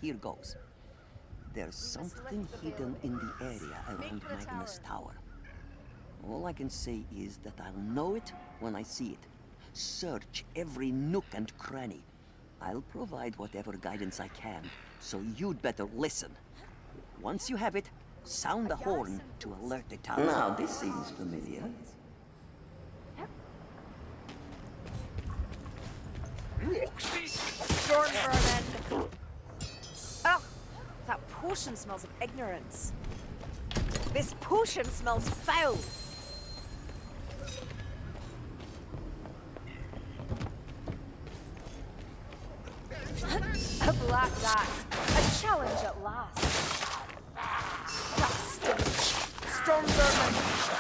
here goes. There's something hidden in the area around Magnus Tower. All I can say is that I'll know it when I see it. Search every nook and cranny. I'll provide whatever guidance I can, so you'd better listen. Once you have it, sound the horn to alert the town. Now, this seems familiar. Storm vermin! Oh, that potion smells of ignorance. This potion smells foul! A black dot. A challenge at last. Dust. Storm vermin.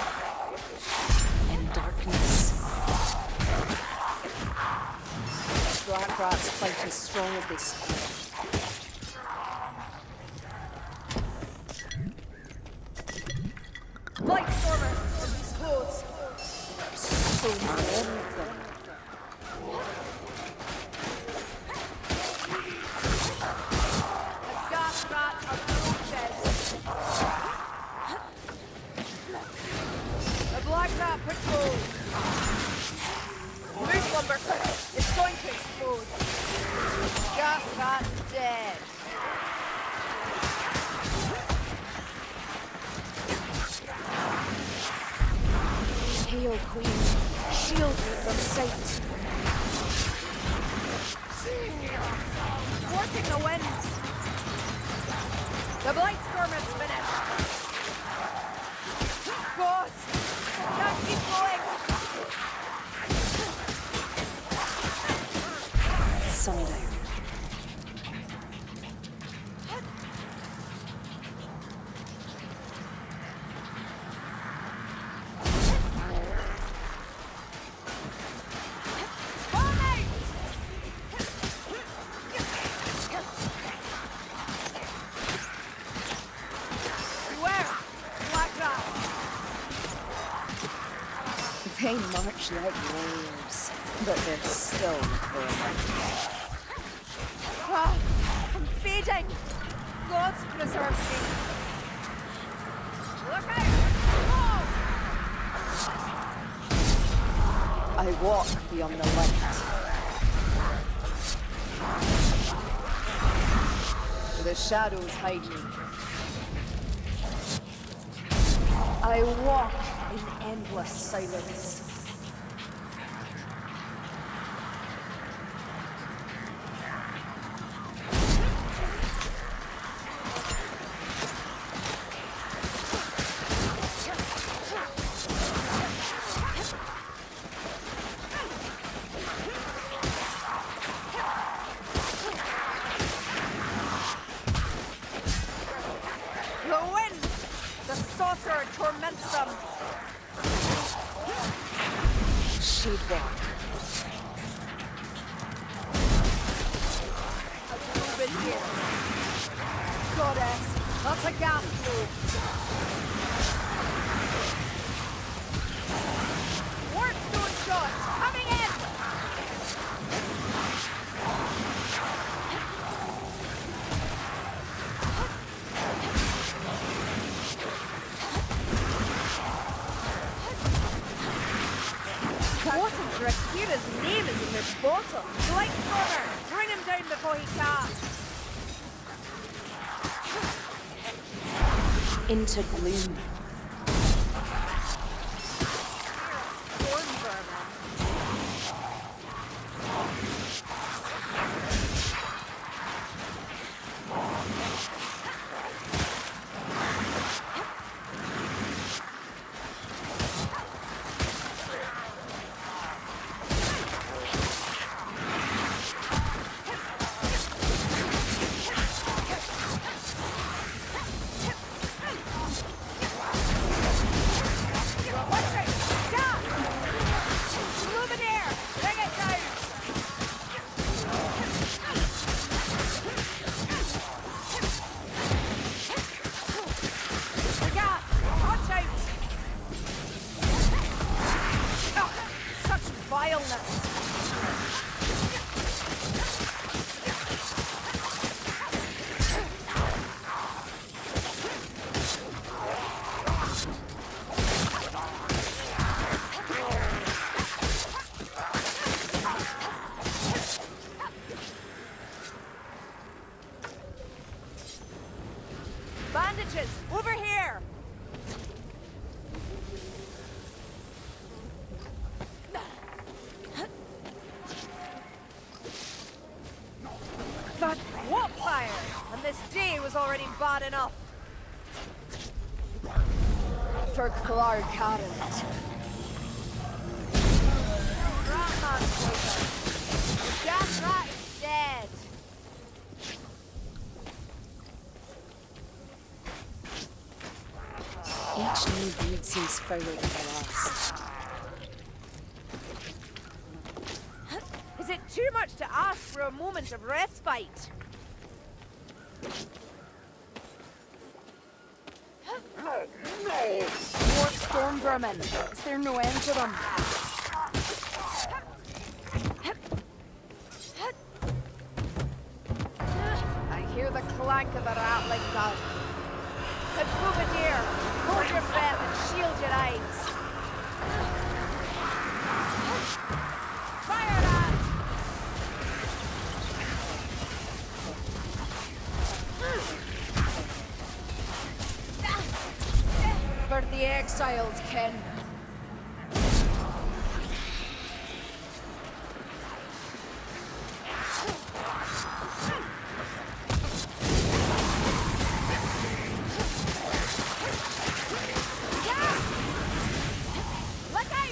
In darkness. Black rats fight as strong as they speak. Light stormer! Explodes! So many of them. A gas rat approaches. A black rat patrol. Moose lumber! It's going to explode. Gas rat dead. Hail, Queen. Shield me from sight. Working the wind. The Blight Storm is finished. God! Can't keep going! Sundown. They march like warriors, but they're still born. Ah, I'm fading! God preserve me! Look out! Oh! I walk beyond the light. The shadows hide me. I walk in endless silence. The wind! The sorcerer torments them! She'd walk. A groove in here. Goddess, that's a gas flow. Warpstone shots coming in! What a Drakira's name is in this bottle! Blight Stormer! Bring him down before he casts! Into gloom. Storm vermin. mages! Over here! But what fire? And this day was already bad enough. For Clark Carrot. Ratman's closer. The gas rat is dead. Each new breed seems fouler than the last. Is it too much to ask for a moment of respite? More storm vermin. Is there no end to them? I hear the clank of the rattling gun. And Bouvier, hold your breath and shield your eyes. Fire that! For the exiles, Ken. Look out!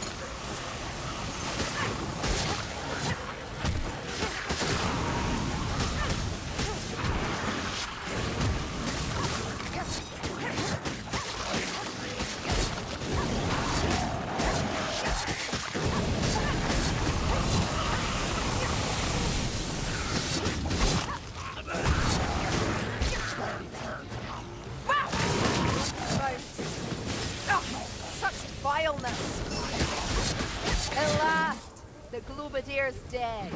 Vileness! At last, the Globadier's dead.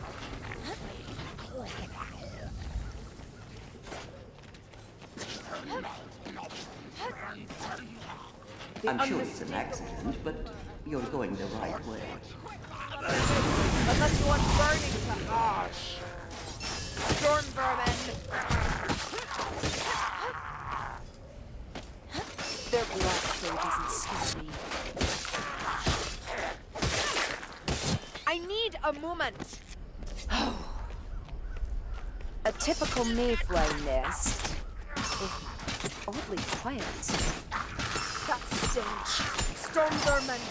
I'm sure it's an accident, but you're going the right way. Unless you want burning to harsh. Storm vermin. Their black fur doesn't scare me. I need a moment. A typical mayfly nest. Oddly quiet. That stench. Storm vermin.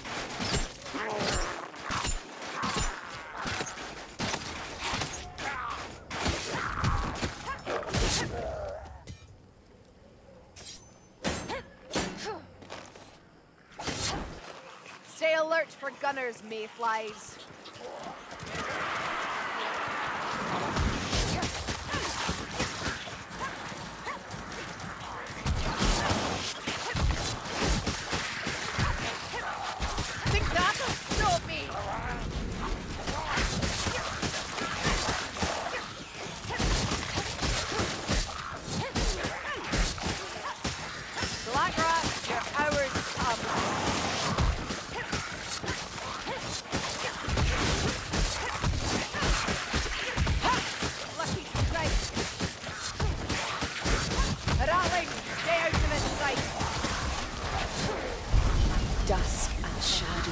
Stay alert for gunners, mayflies. Think that'll stop me? Black rat, your hour's up. Lucky strike. Rattling, stay out of its sight. Dusk and shadow.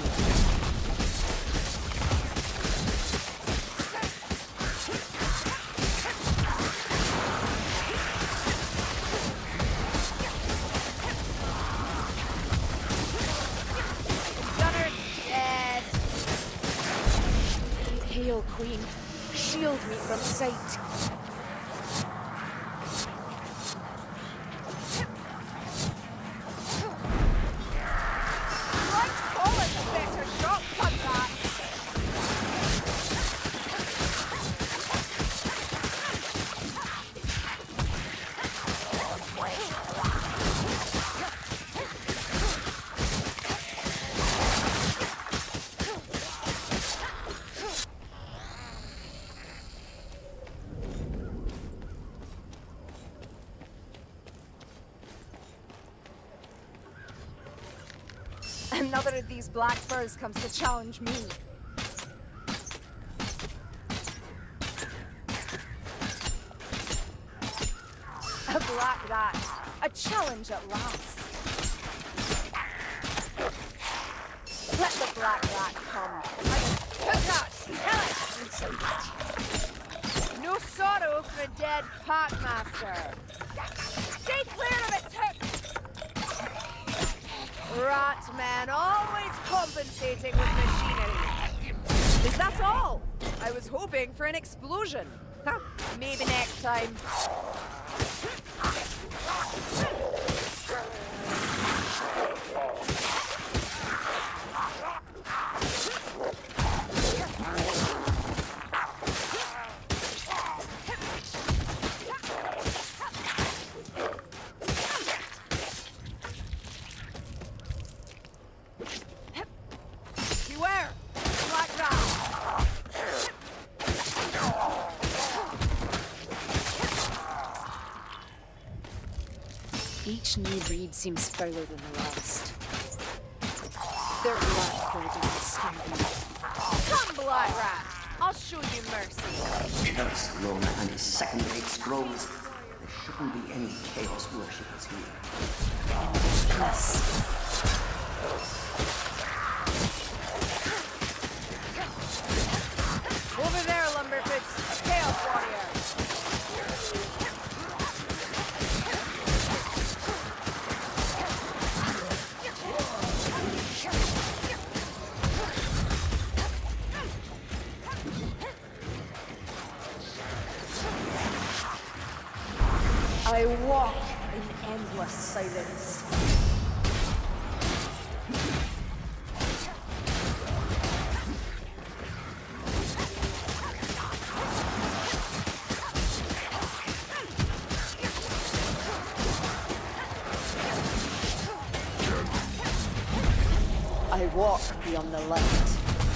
Gunner's dead. Hail, Queen. Shield me from sight. Like Colin, better shotgun that. Another of these black furs comes to challenge me. A black rat. A challenge at last. Let the black rat come. Cook out! Kill it! No sorrow for a dead packmaster. Stay clear of its hooks! Ratman, always compensating with machinery. Is that all? I was hoping for an explosion. Huh, maybe next time. Beware! Black rat! Each new breed seems fouler than the last. Their black burden is scaring me. Come, Black Rat! I'll show you mercy. Curse Lorna and his second-rate scrolls. There shouldn't be any chaos worshippers here. Yes. Over there, Lumberfoots. A Chaos Warrior. I walk in endless silence. I walk beyond the light.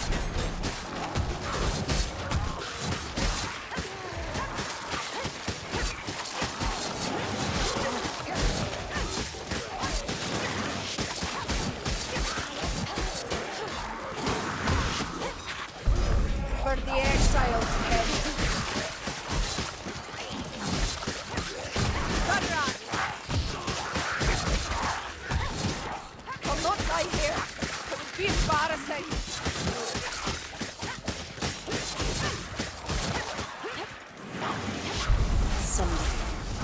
For the exiles, head. Gunrun! I'll not die here. It would be embarrassing. Someday.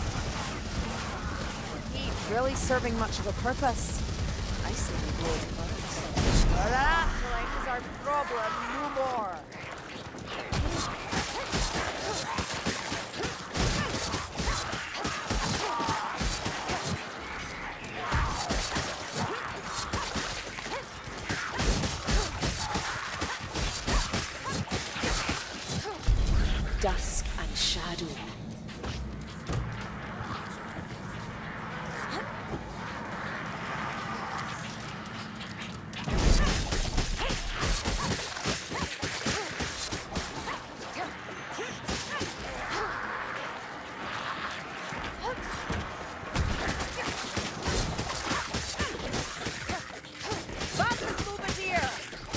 Heat really serving much of a purpose. I say we blow it apart. That life is our problem, no more. Dusk and shadow. Baptist Bombardier!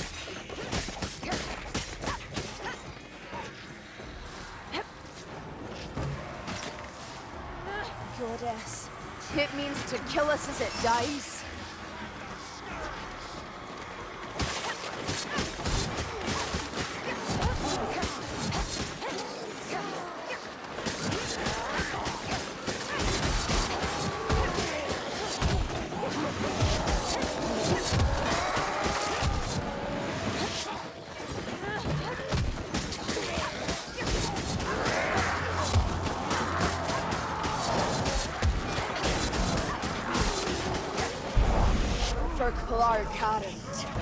Goddess. It means to kill us as it dies. For Clark Harrant.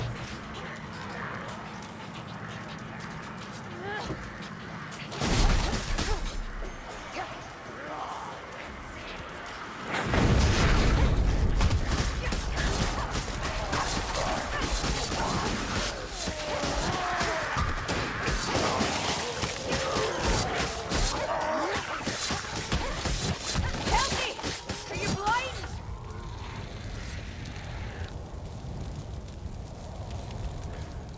Help me! Are you blind?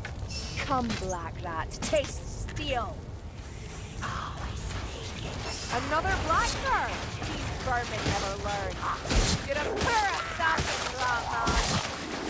Come, Black Rat, taste steel. Oh, I see. Another blacker! These vermin never learn. You're a poor assassin, Ratman!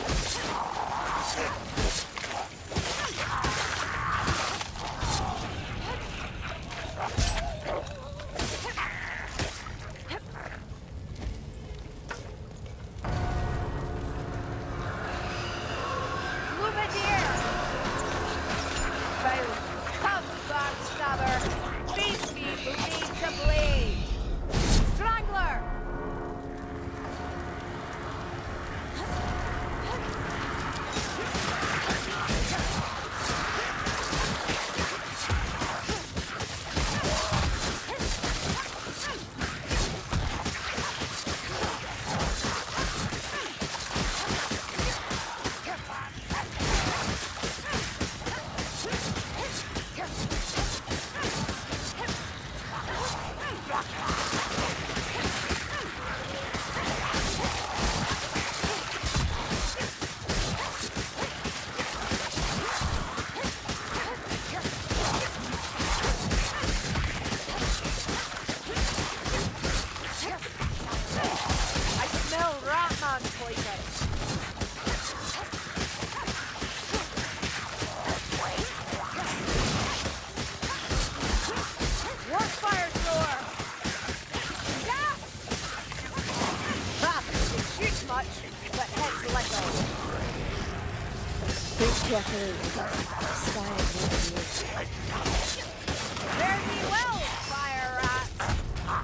Fare thee well, fire rat!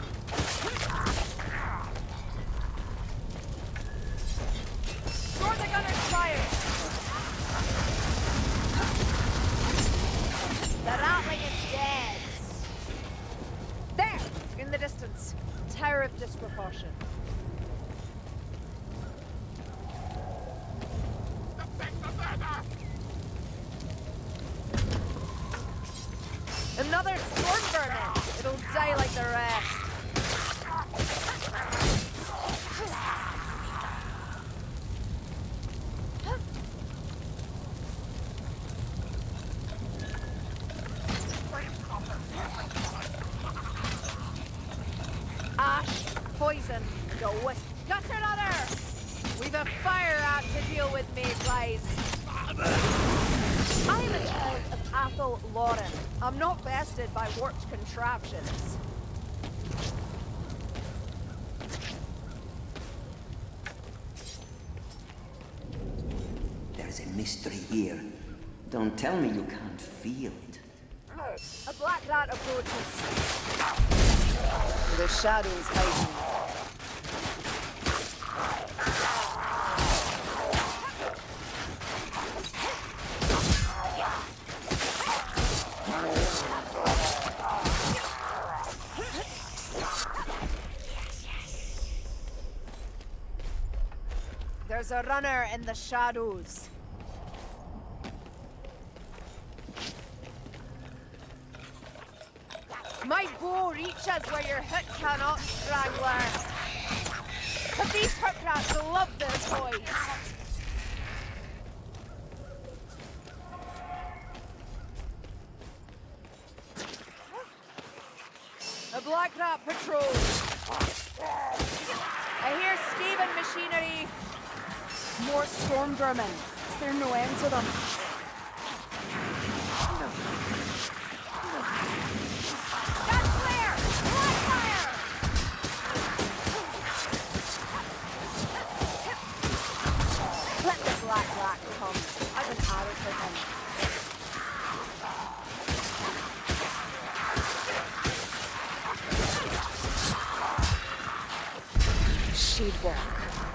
Score the gunner's fire! The ratling is dead! There! In the distance. Tower of Disproportion. Another storm vermin! It'll die like the rest. Ash, poison, go with. Got another! We've a fire rat to deal with, mayflies. I am a child of Athel Lauren. I'm not bested by warped contraptions. There's a mystery here. Don't tell me you can't feel it. A black rat approaches. The shadows hiding. There's a runner in the shadows. My bow reaches where your hook cannot, Strangler. But these hook rats love their toys. A black rat patrol. I hear Steven machinery. More storm vermin. Is there no end to them? That's clear! Black fire! Let the black rat come. I've an arrow for him. She'd walk.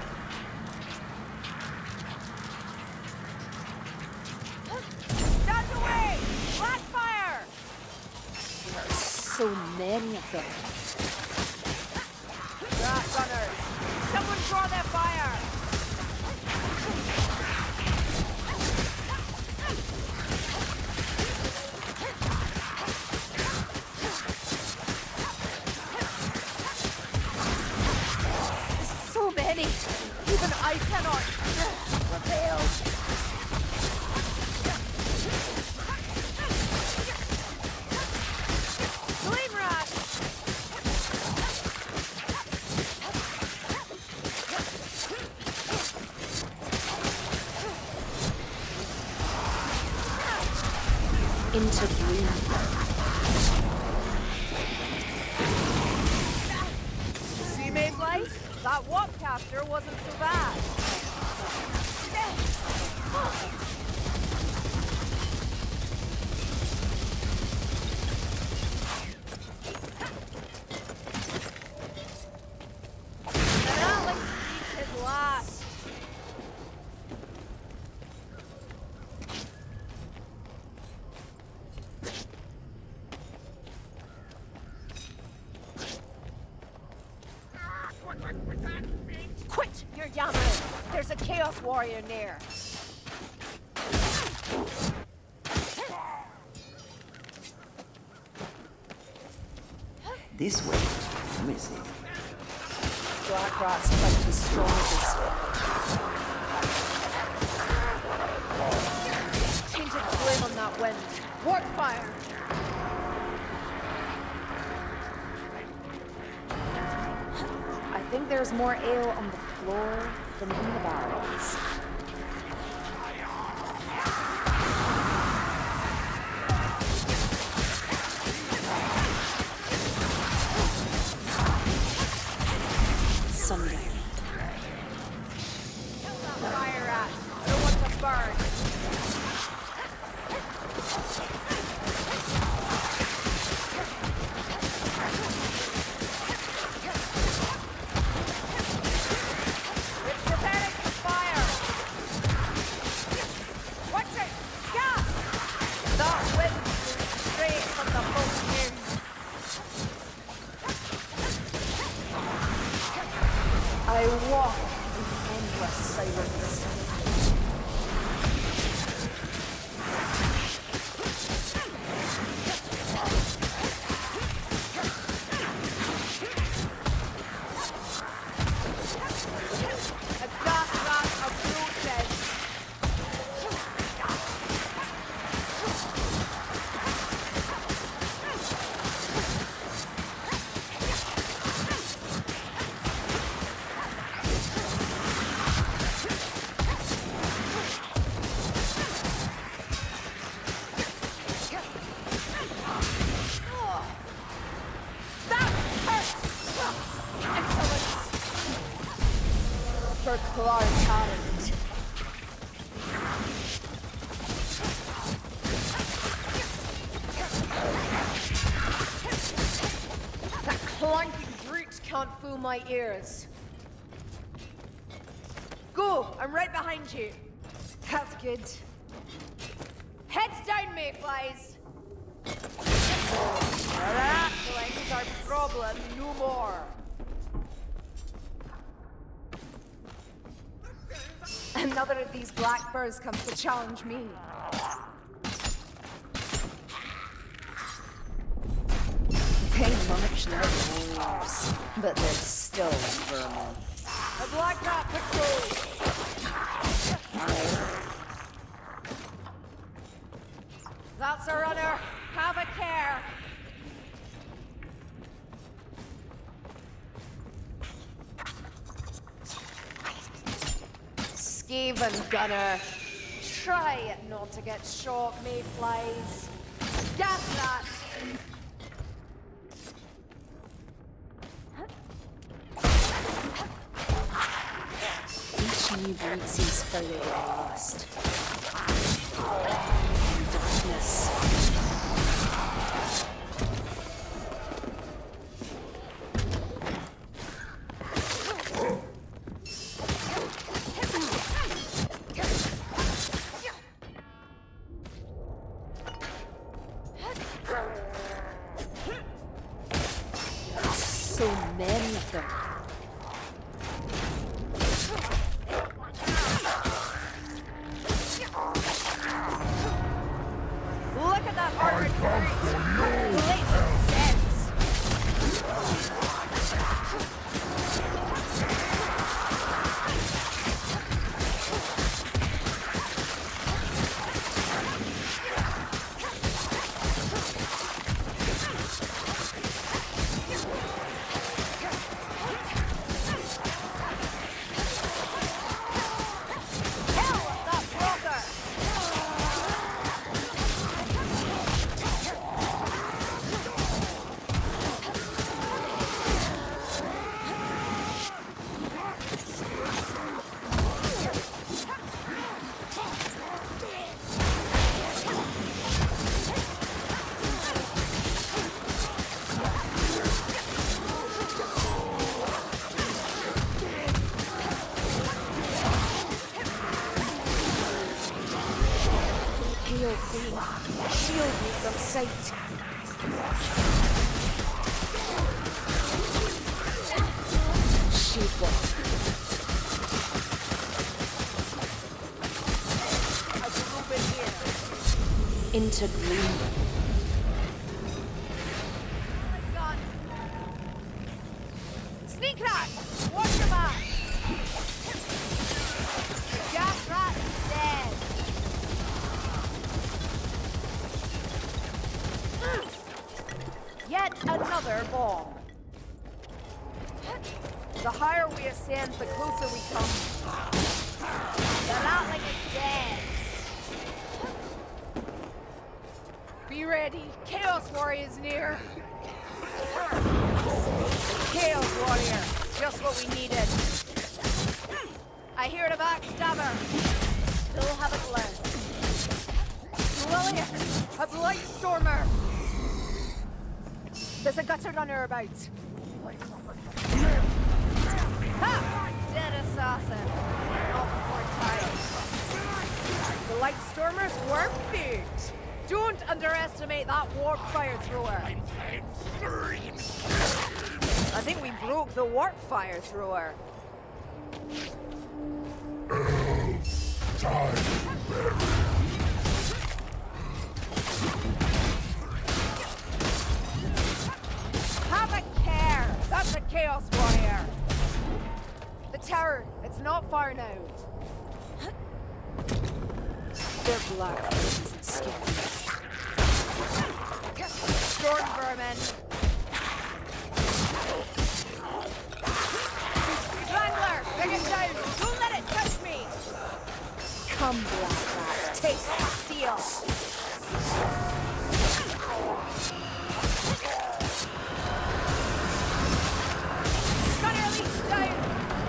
So many of them. Rat runners! Someone draw their fire! So many! Even I cannot prevail! Flame rat! into bloom. See, Mayflies? That Warpcaster wasn't so bad. And Alex beat his last. Quit your yammering! There's a Chaos Warrior near. This way. Let me see. Black Rat's quite as strong as Tainted flame on that wind. Warp fire! I think there's more ale on the floor than in the barrels. Sundown. Kill that fire rat. I don't want to burn. It's preparing for fire. Watch it! Yeah! That wind blew straight from the full moon. I walk in endless silence. A gas rat approaches. That hurt! Excellent! For Clark Talent. That clanking brute can't fool my ears. Go! I'm right behind you. That's good. Heads down, Mayflies! Rattling's our problem, no more. Another of these black birds comes to challenge me. They march like wolves, but they're still vermin. A black rat patrol! That's a runner. Have a care. Skaven gunner. Try not to get shot, Mayflies. Gas rat. Each new breed sees further than lost. Darkness. So many of them. Look at that armored brute. Blazing sense. Hell, that broker. from sight. Sheep walk. Into green. Sneak rat! Watch your back! Gas rat is dead! Yet another bomb. The higher we ascend, the closer we come. The ratling is dead. Be ready. Chaos Warrior is near. Chaos Warrior. Just what we needed. I hear the backstabber. Still haven't learned. Lilith, a Blightstormer. There's a gutter runner about. Ha! Dead assassin. Not before time. The Blightstormers were big. Don't underestimate that warp fire thrower. I think we broke the warp fire thrower. Have a care! That's a Chaos Warrior! The tower, it's not far now. Their black faces and skin. Storm vermin. Wrangler, bring it down! Don't let it touch me! Come, black rat. Taste the steel! Stunner leech down!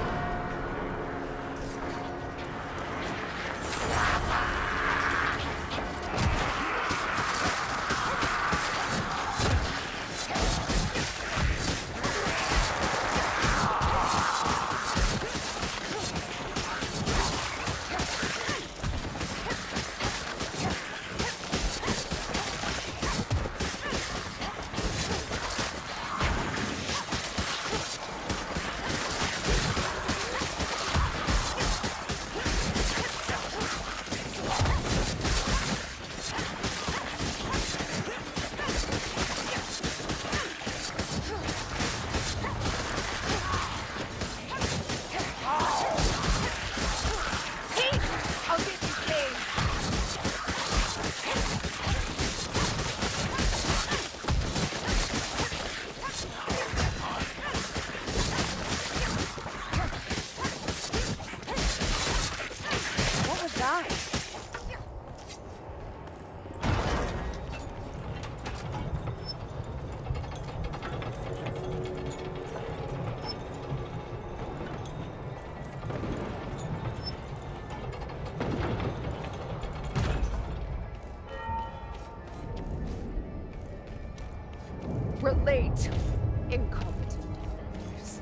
We're late. Incompetent defenders.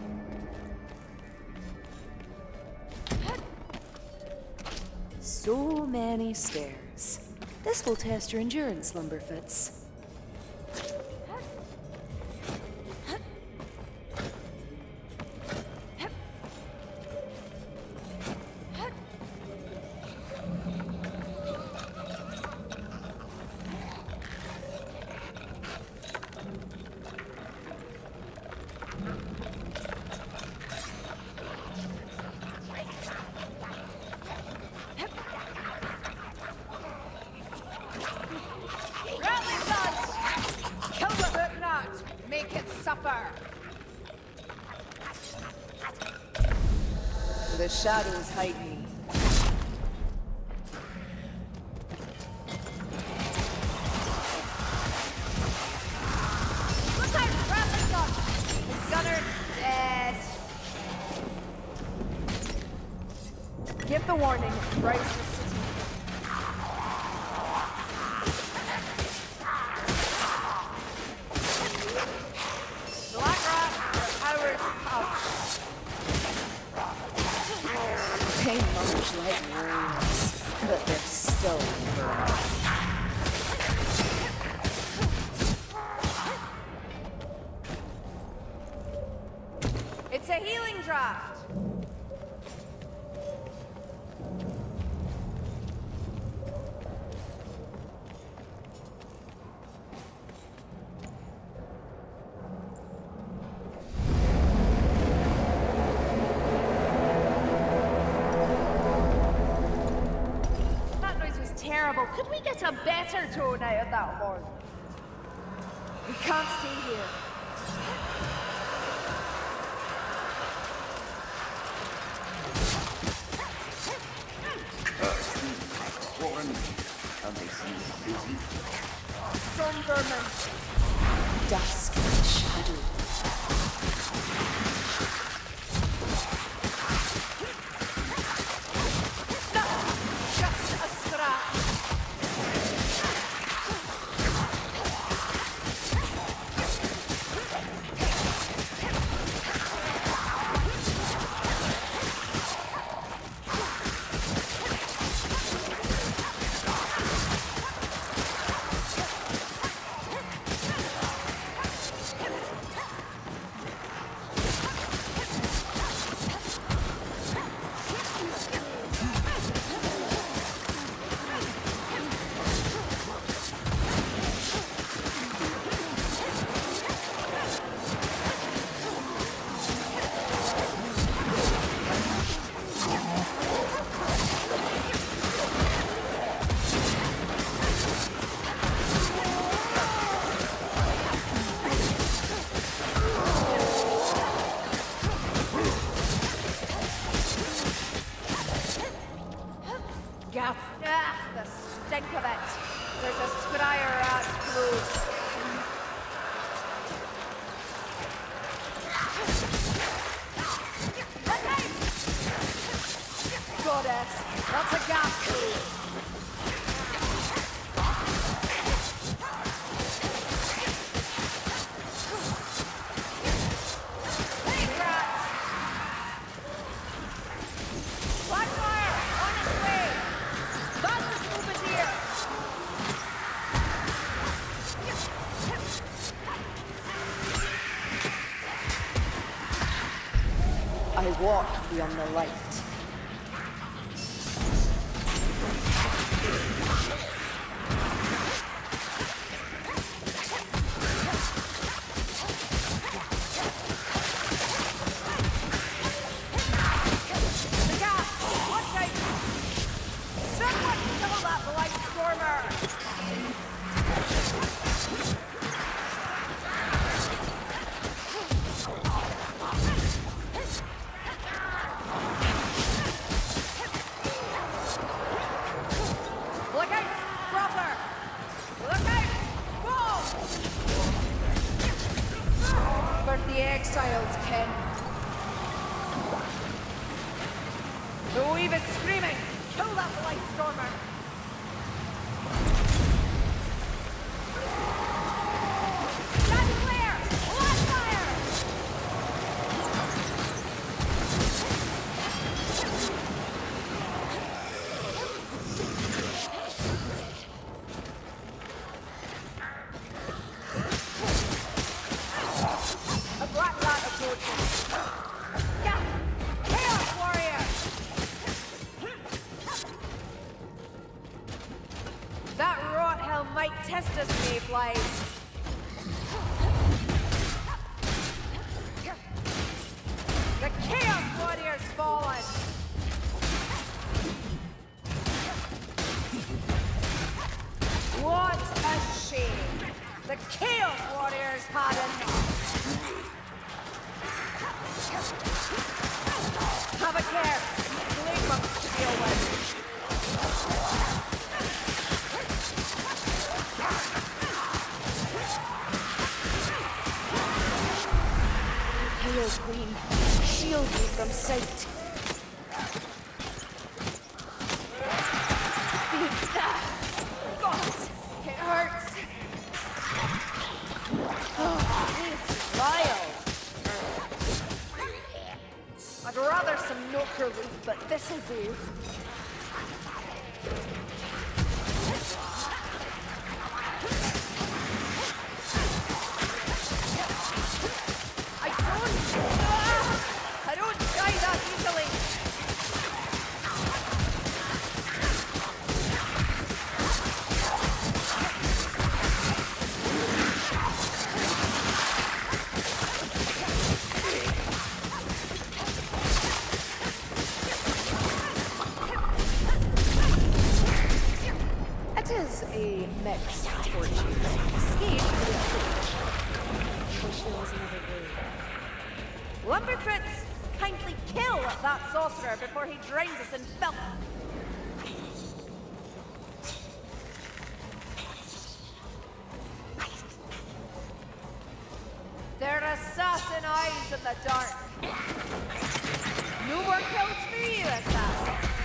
So many stairs. This will test your endurance, Lumberfoots. The shadows hide me. Look out! Rattling gun! Gunner dead. Give the warning. Rise the city. Black Rat, your powers come. They munch like worms, but they're still burning. It's a healing draft. That noise was terrible. Could we get a better tone out of that horn? We can't stay here. Storm vermin. Dusk and shadow. Just a scratch. Gap. Ah, the stink of it. There's a scryer rat close. Goddess, that's a gas close. Hey, rats! Blackfire, on its way! That's a Troubadour! I walk beyond the light. The gas! Watch out! Someone kill that blight stormer! Look out! Brother! Look out! Go! For the exiles, Ken. The weave is screaming! Kill that blight stormer! Stand clear! Black fire! A black rat approaching. Yeah! Chaos warrior! That rot hell might test us, Mayflies. The Chaos Warrior's fallen! What a shame! The Chaos Warriors had enough! Have a care! Blade monks to deal with! Hail, Queen. Shield me from sight. God! It hurts! Oh, it's vile! I'd rather some milk relief, but this'll do. I don't... Ah! fortune. Escape to the village. Wish there was another way. Lumberfoots, kindly kill that sorcerer before he drowns us in filth. They're assassin eyes in the dark. No more kills for you, assassin.